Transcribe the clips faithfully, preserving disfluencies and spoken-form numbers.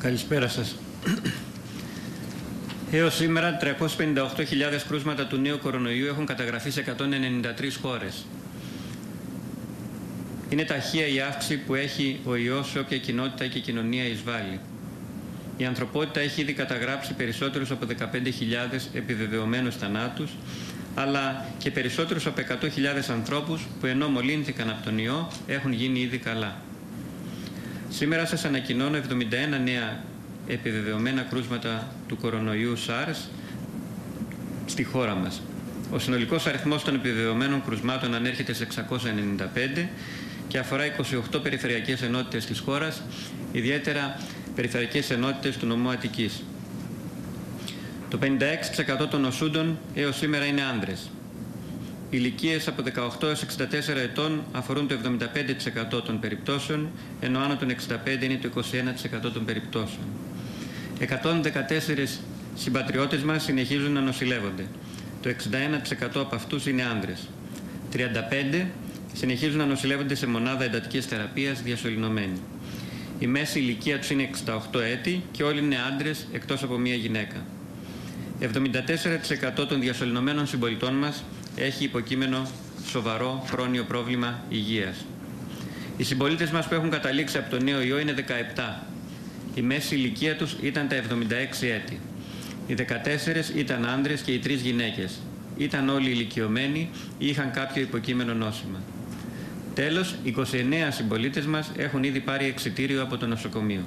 Καλησπέρα σας. Έως σήμερα, τριακόσιες πενήντα οκτώ χιλιάδες κρούσματα του νέου κορονοϊού έχουν καταγραφεί σε εκατόν ενενήντα τρεις χώρες. Είναι ταχεία η αύξηση που έχει ο ιός σε όποια κοινότητα και κοινωνία εισβάλλει. Η ανθρωπότητα έχει ήδη καταγράψει περισσότερους από δεκαπέντε χιλιάδες επιβεβαιωμένους θανάτους, αλλά και περισσότερους από εκατό χιλιάδες ανθρώπους που ενώ μολύνθηκαν από τον ιό έχουν γίνει ήδη καλά. Σήμερα σας ανακοινώνω εβδομήντα ένα νέα επιβεβαιωμένα κρούσματα του κορονοϊού SARS στη χώρα μας. Ο συνολικός αριθμός των επιβεβαιωμένων κρουσμάτων ανέρχεται σε εξακόσια ενενήντα πέντε και αφορά είκοσι οκτώ περιφερειακές ενότητες της χώρας, ιδιαίτερα περιφερειακές ενότητες του νομού Αττικής. Το πενήντα έξι τοις εκατό των νοσούντων έως σήμερα είναι άνδρες. Οι ηλικίες από δεκαοκτώ έως εξήντα τέσσερα ετών αφορούν το εβδομήντα πέντε τοις εκατό των περιπτώσεων, ενώ άνω των εξήντα πέντε είναι το είκοσι ένα τοις εκατό των περιπτώσεων. εκατόν δεκατέσσερις συμπατριώτες μας συνεχίζουν να νοσηλεύονται. Το εξήντα ένα τοις εκατό από αυτούς είναι άνδρες. τριάντα πέντε συνεχίζουν να νοσηλεύονται σε μονάδα εντατικής θεραπείας διασωληνωμένη. Η μέση ηλικία τους είναι εξήντα οκτώ έτη και όλοι είναι άντρες εκτός από μία γυναίκα. εβδομήντα τέσσερα τοις εκατό των διασωληνωμένων συμπολιτών μας έχει υποκείμενο σοβαρό χρόνιο πρόβλημα υγείας. Οι συμπολίτες μας που έχουν καταλήξει από τον νέο ιό είναι δεκαεπτά. Η μέση ηλικία τους ήταν τα εβδομήντα έξι έτη. Οι δεκατέσσερις ήταν άντρες και οι τρεις γυναίκες. Ήταν όλοι ηλικιωμένοι ή είχαν κάποιο υποκείμενο νόσημα. Τέλος, είκοσι εννέα συμπολίτες μας έχουν ήδη πάρει εξιτήριο από το νοσοκομείο.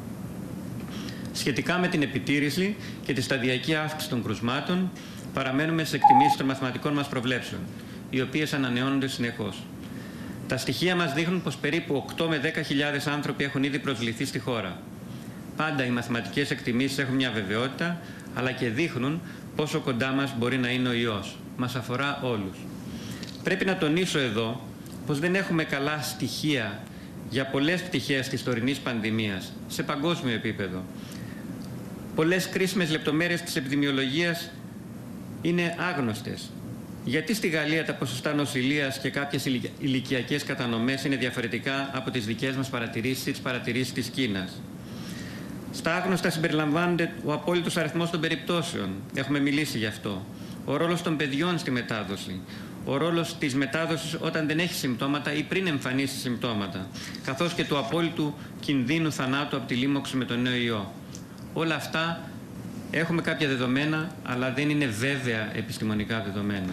Σχετικά με την επιτήρηση και τη σταδιακή αύξηση των κρουσμάτων, παραμένουμε στις εκτιμήσεις των μαθηματικών μας προβλέψεων, οι οποίες ανανεώνονται συνεχώς. Τα στοιχεία μας δείχνουν πως περίπου οκτώ με δέκα χιλιάδες άνθρωποι έχουν ήδη προσβληθεί στη χώρα. Πάντα οι μαθηματικές εκτιμήσεις έχουν μια βεβαιότητα, αλλά και δείχνουν πόσο κοντά μας μπορεί να είναι ο ιός. Μας αφορά όλους. Πρέπει να τονίσω εδώ πως δεν έχουμε καλά στοιχεία για πολλές πτυχές της τωρινής πανδημίας σε παγκόσμιο επίπεδο. Πολλές κρίσιμες λεπτομέρειες της επιδημιολογίας είναι άγνωστες. Γιατί στη Γαλλία τα ποσοστά νοσηλείας και κάποιες ηλικιακές κατανομές είναι διαφορετικά από τις δικές μας παρατηρήσεις ή τις παρατηρήσεις της Κίνας. Στα άγνωστα συμπεριλαμβάνεται ο απόλυτος αριθμός των περιπτώσεων. Έχουμε μιλήσει γι' αυτό. Ο ρόλος των παιδιών στη μετάδοση. Ο ρόλος της μετάδοσης όταν δεν έχει συμπτώματα ή πριν εμφανίσει συμπτώματα. Καθώς και του απόλυτου κινδύνου θανάτου από τη λίμωξη με τον νέο ιό. Όλα αυτά έχουμε κάποια δεδομένα, αλλά δεν είναι βέβαια επιστημονικά δεδομένα.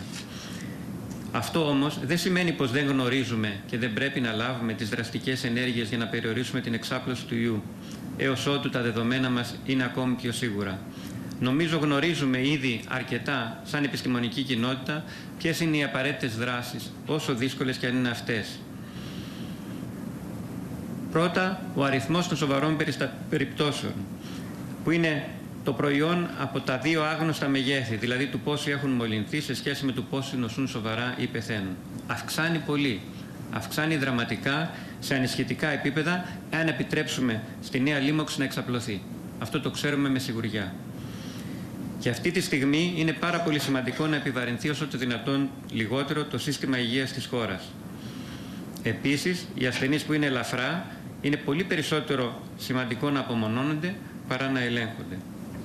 Αυτό όμως δεν σημαίνει πως δεν γνωρίζουμε και δεν πρέπει να λάβουμε τις δραστικές ενέργειες για να περιορίσουμε την εξάπλωση του ιού, έως ότου τα δεδομένα μας είναι ακόμη πιο σίγουρα. Νομίζω γνωρίζουμε ήδη αρκετά, σαν επιστημονική κοινότητα, ποιες είναι οι απαραίτητες δράσεις, όσο δύσκολες και αν είναι αυτές. Πρώτα, ο αριθμός των σοβαρών περιπτώσεων, που είναι το προϊόν από τα δύο άγνωστα μεγέθη, δηλαδή του πόσοι έχουν μολυνθεί σε σχέση με του πόσοι νοσούν σοβαρά ή πεθαίνουν. Αυξάνει πολύ. Αυξάνει δραματικά σε ανισχυτικά επίπεδα, αν επιτρέψουμε στη νέα λίμωξη να εξαπλωθεί. Αυτό το ξέρουμε με σιγουριά. Και αυτή τη στιγμή είναι πάρα πολύ σημαντικό να επιβαρυνθεί όσο το δυνατόν λιγότερο το σύστημα υγείας της χώρας. Επίσης, οι ασθενείς που είναι ελαφρά είναι πολύ περισσότερο σημαντικό να απομονώνονται παρά να ελέγχονται.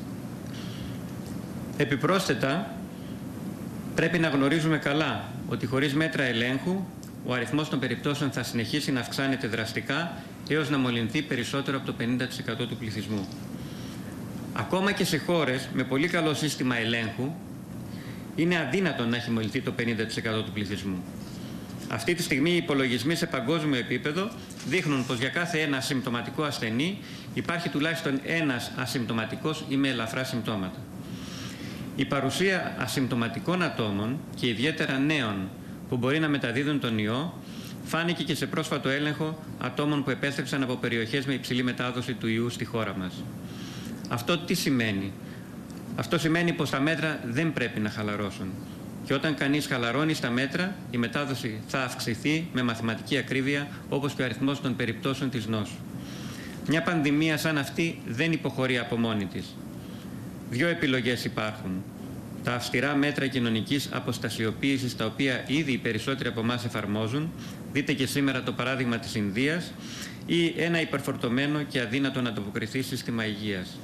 Επιπρόσθετα, πρέπει να γνωρίζουμε καλά ότι χωρίς μέτρα ελέγχου, ο αριθμός των περιπτώσεων θα συνεχίσει να αυξάνεται δραστικά έως να μολυνθεί περισσότερο από το πενήντα τοις εκατό του πληθυσμού. Ακόμα και σε χώρες με πολύ καλό σύστημα ελέγχου, είναι αδύνατο να έχει μολυνθεί το πενήντα τοις εκατό του πληθυσμού. Αυτή τη στιγμή οι υπολογισμοί σε παγκόσμιο επίπεδο δείχνουν πως για κάθε ένα ασυμπτωματικό ασθενή υπάρχει τουλάχιστον ένας ασυμπτωματικός ή με ελαφρά συμπτώματα. Η παρουσία ασυμπτωματικών ατόμων και ιδιαίτερα νέων που μπορεί να μεταδίδουν τον ιό φάνηκε και σε πρόσφατο έλεγχο ατόμων που επέστρεψαν από περιοχές με υψηλή μετάδοση του ιού στη χώρα μας. Αυτό τι σημαίνει? Αυτό σημαίνει πως τα μέτρα δεν πρέπει να χαλαρώσουν. Και όταν κανείς χαλαρώνει στα μέτρα, η μετάδοση θα αυξηθεί με μαθηματική ακρίβεια, όπως και ο αριθμός των περιπτώσεων της νόσου. Μια πανδημία σαν αυτή δεν υποχωρεί από μόνη της. Δύο επιλογές υπάρχουν. Τα αυστηρά μέτρα κοινωνικής αποστασιοποίησης, τα οποία ήδη οι περισσότεροι από εμάς εφαρμόζουν, δείτε και σήμερα το παράδειγμα της Ινδίας, ή ένα υπερφορτωμένο και αδύνατο να ανταποκριθεί σύστημα υγείας.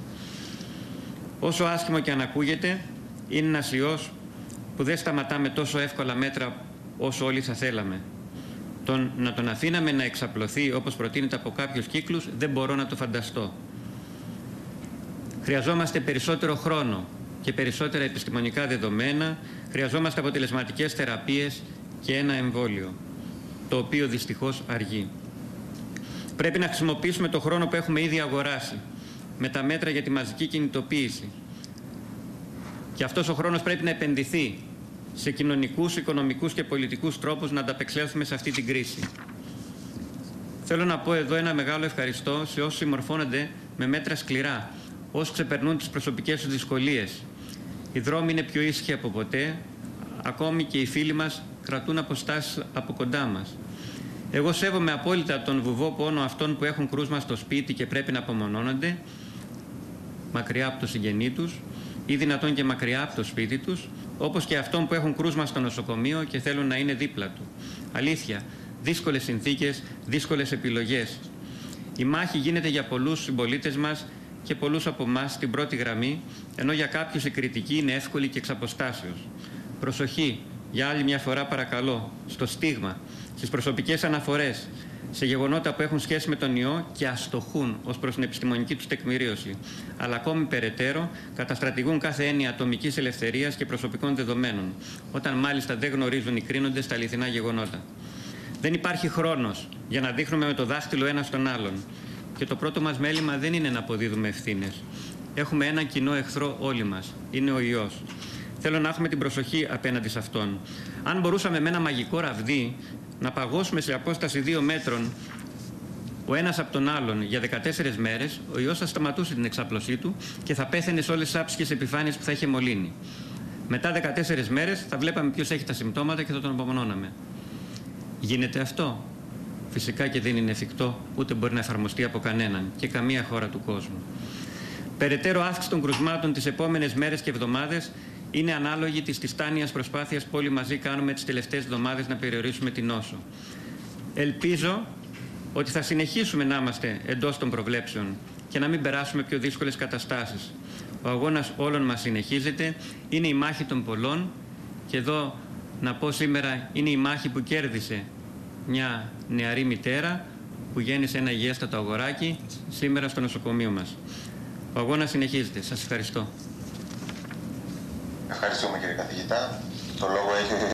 Όσο άσχημο και αν ακούγεται, είναι ένας ιός που δεν σταματά με τόσο εύκολα μέτρα όσο όλοι θα θέλαμε. Τον, να τον αφήναμε να εξαπλωθεί όπως προτείνεται από κάποιους κύκλους δεν μπορώ να το φανταστώ. Χρειαζόμαστε περισσότερο χρόνο και περισσότερα επιστημονικά δεδομένα, χρειαζόμαστε αποτελεσματικές θεραπείες και ένα εμβόλιο, το οποίο δυστυχώς αργεί. Πρέπει να χρησιμοποιήσουμε το χρόνο που έχουμε ήδη αγοράσει με τα μέτρα για τη μαζική κινητοποίηση. Και αυτός ο χρόνος πρέπει να επενδυθεί σε κοινωνικούς, οικονομικούς και πολιτικούς τρόπους να ανταπεξέλθουμε σε αυτή την κρίση. Θέλω να πω εδώ ένα μεγάλο ευχαριστώ σε όσους συμμορφώνονται με μέτρα σκληρά, όσους ξεπερνούν τις προσωπικές τους δυσκολίες. Οι δρόμοι είναι πιο ήσυχοι από ποτέ, ακόμη και οι φίλοι μας κρατούν αποστάσεις από κοντά μας. Εγώ σέβομαι απόλυτα τον βουβό πόνο αυτών που έχουν κρούσμα στο σπίτι και πρέπει να απομονώνονται, μακριά από το συγγενή τους ή δυνατόν και μακριά από το σπίτι τους, όπως και αυτών που έχουν κρούσμα στο νοσοκομείο και θέλουν να είναι δίπλα του. Αλήθεια, δύσκολες συνθήκες, δύσκολες επιλογές. Η μάχη γίνεται για πολλούς συμπολίτες μας και πολλούς από εμάς στην πρώτη γραμμή, ενώ για κάποιους η κριτική είναι εύκολη και εξ αποστάσεως. Προσοχή, για άλλη μια φορά παρακαλώ, στο στίγμα, στις προσωπικές αναφορές, σε γεγονότα που έχουν σχέση με τον ιό και αστοχούν ως προς την επιστημονική τους τεκμηρίωση, αλλά ακόμη περαιτέρω καταστρατηγούν κάθε έννοια ατομικής ελευθερίας και προσωπικών δεδομένων, όταν μάλιστα δεν γνωρίζουν οι κρίνοντες τα αληθινά γεγονότα. Δεν υπάρχει χρόνος για να δείχνουμε με το δάχτυλο ένα στον άλλον. Και το πρώτο μας μέλημα δεν είναι να αποδίδουμε ευθύνες. Έχουμε έναν κοινό εχθρό όλοι μας. Είναι ο ιός. Θέλω να έχουμε την προσοχή απέναντι σε αυτόν. Αν μπορούσαμε με ένα μαγικό ραβδί να παγώσουμε σε απόσταση δύο μέτρων ο ένας από τον άλλον για δεκατέσσερις μέρες, ο ιός θα σταματούσε την εξάπλωσή του και θα πέθαινε σε όλες τις άψυχες επιφάνειες που θα είχε μολύνει. Μετά δεκατέσσερις μέρες θα βλέπαμε ποιος έχει τα συμπτώματα και θα τον απομονώναμε. Γίνεται αυτό? Φυσικά και δεν είναι εφικτό, ούτε μπορεί να εφαρμοστεί από κανέναν και καμία χώρα του κόσμου. Περαιτέρω αύξηση των κρουσμάτων τις επόμενες μέρες και εβδομάδες είναι ανάλογη της τιτάνιας προσπάθειας που όλοι μαζί κάνουμε τις τελευταίες εβδομάδες να περιορίσουμε την νόσο. Ελπίζω ότι θα συνεχίσουμε να είμαστε εντός των προβλέψεων και να μην περάσουμε πιο δύσκολες καταστάσεις. Ο αγώνας όλων μας συνεχίζεται, είναι η μάχη των πολλών και εδώ να πω σήμερα είναι η μάχη που κέρδισε μια νεαρή μητέρα που γέννησε ένα υγιέστατο αγοράκι σήμερα στο νοσοκομείο μας. Ο αγώνας συνεχίζεται. Σας ευχαριστώ. Ευχαριστούμε κύριε καθηγητά. Το λόγο έχει